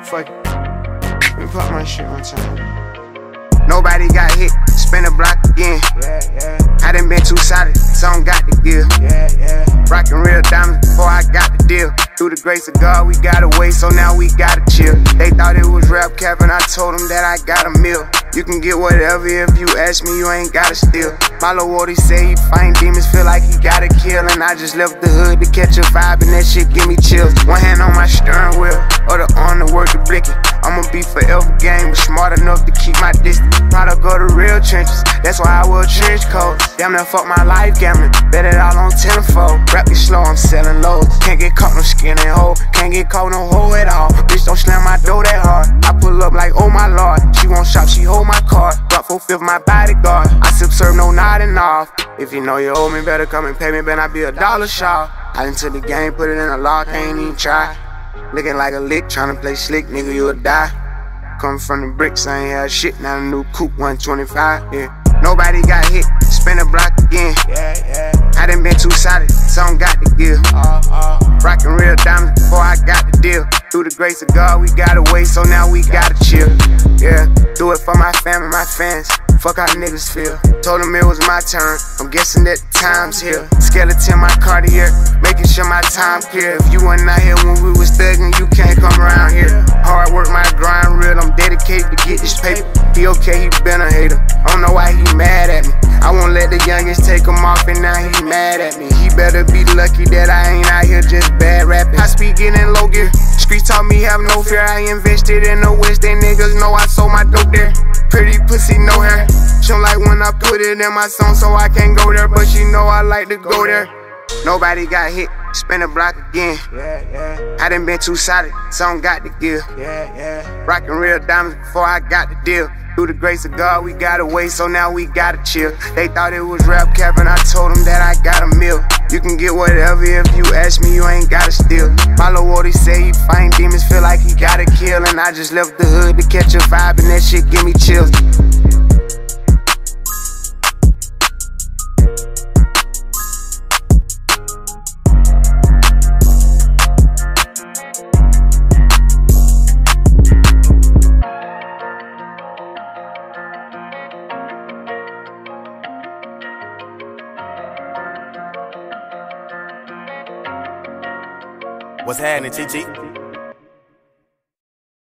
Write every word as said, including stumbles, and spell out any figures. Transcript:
fuck it. Let me pop my shit one time. Nobody got hit, spin the block again. Yeah, yeah. I done been too solid, some got the gear. Yeah, yeah. Rockin' real diamonds before I got the deal. Through the grace of God, we got away, so now we gotta chill. They thought it was rap cap, and I told them that I got a meal. You can get whatever if you ask me, you ain't gotta steal. My lil' Wardy say he find demons, feel like he gotta kill. And I just left the hood to catch a vibe, and that shit give me chills. One hand on my steering wheel, other on the work to blicky. I'ma be forever game, but smart enough to keep my distance. Product of the real trenches, that's why I wear trench coat. Damn near fuck my life gambling, bet it all on tenfold. Rap me slow, I'm selling low. Can't get caught no skin and hole, can't get caught no hole at all. Bitch don't slam my door that hard, I pull up like oh my lord. She won't shop, she hold my card. Drop four fifth my bodyguard, I sip serve no nodding off. If you know you owe me, better come and pay me, better I be a dollar short. I done took the game, put it in a lock, ain't even try. Looking like a lick, tryna play slick, nigga, you'll die. Coming from the bricks, I ain't had shit, now the new coupe one twenty-five, yeah. Nobody got hit, spin the block again. Yeah, yeah. I done been too solid, some got the gear. Uh, uh. Rockin' real diamonds before I got the deal. Through the grace of God, we got away, so now we gotta chill. Yeah, do it for my family, my fans. Fuck how niggas feel. Told them it was my turn, I'm guessing that the time's here. Skeleton my Cartier, making sure my time clear. If you wasn't out here when we was thuggin', you can't come around here. Hard work, my grind real, I'm dedicated to get this paper. He okay, he been a hater, I don't know why he mad at me. I won't let the youngest take him off and now he mad at me. He better be lucky that I ain't out here just bad rapping. I speak in low gear, streets taught me have no fear. I invested in the West, they niggas know I sold my dope there. Pretty pussy, no hair. She don't like when I put it in my song, so I can't go there, but she know I like to go there. Nobody got hit, spin the block again. Yeah, yeah. I done been too solid, some got the gear. Yeah, yeah. Rockin' real diamonds before I got the deal. Through the grace of God, we got away, so now we gotta chill. They thought it was rap cap, and I told them that I got a meal. You can get whatever if you ask me, you ain't gotta steal. My lil' Wardy say he find demons, feel like he gotta kill. And I just left the hood to catch a vibe, and that shit give me chills. What's happening, T T?